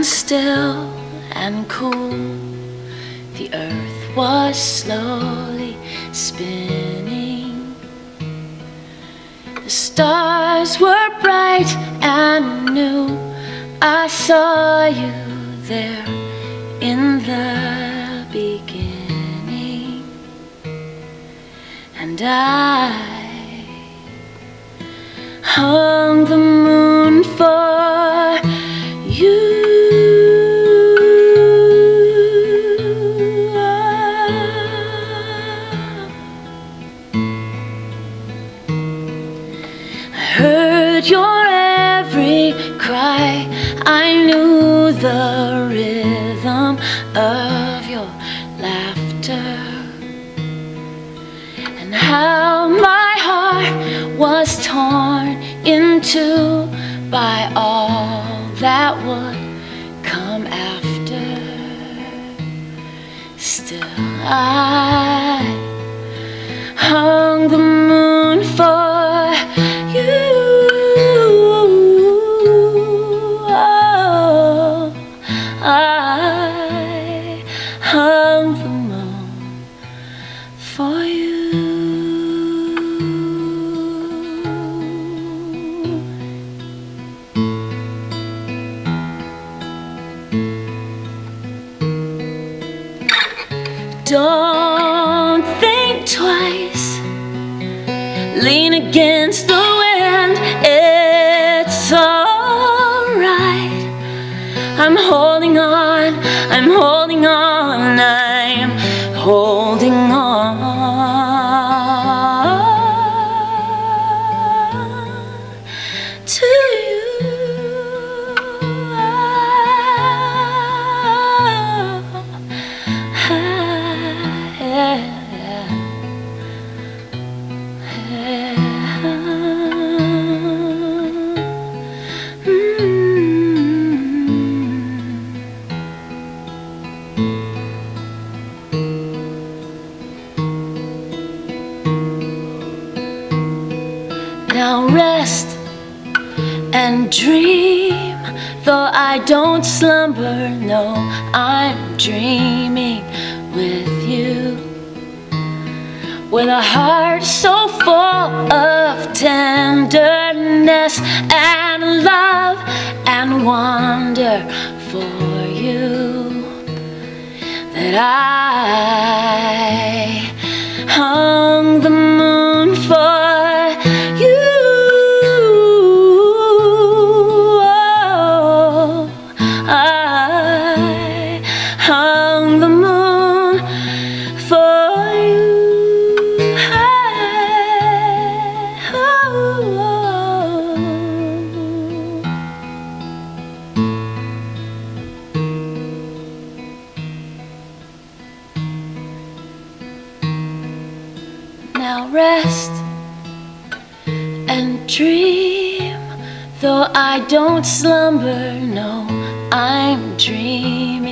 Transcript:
still and cool. The earth was slowly spinning. The stars were bright and new. I saw you there in the beginning, and I hung the moon for you. I heard your every cry. I knew the rhythm of your laughter, and how my heart was torn into by all that would come after. Still I hung the moon for you. Oh, I hung the moon for you. Don't think twice, lean against the wind, it's alright. I'm holding on, I'm holding on, I'm holding on to you. Now rest and dream, though I don't slumber, no, I'm dreaming with you. With a heart so full of tenderness and love and wonder for you, that I hung the moon for you. Oh, I hung the moon for you. Now rest and dream, though I don't slumber, no, I'm dreaming.